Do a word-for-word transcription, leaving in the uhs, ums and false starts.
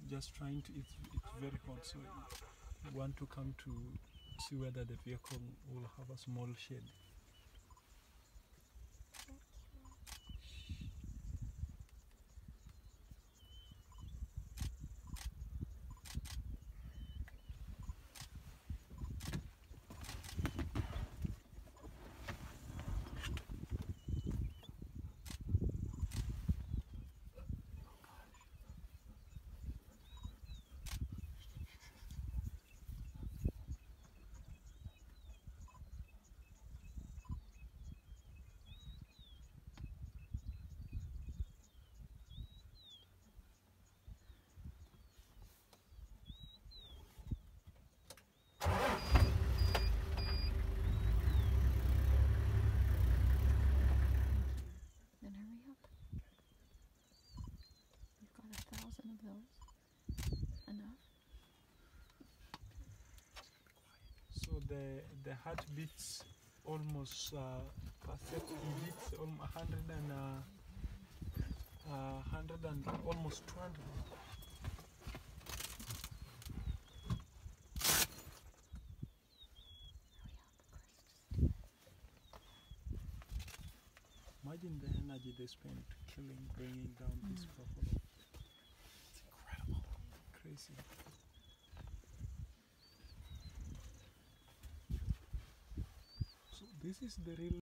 just trying to, it's, it's very hot, so we want to come to see whether the vehicle will have a small shade. Then hurry up. We've got a thousand of those. Enough. So the the heart beats almost uh, perfect. It beats almost one hundred and uh, uh, one hundred and almost two hundred. Imagine the energy they spent killing, bringing down mm. this buffalo. It's incredible, crazy. So this is the real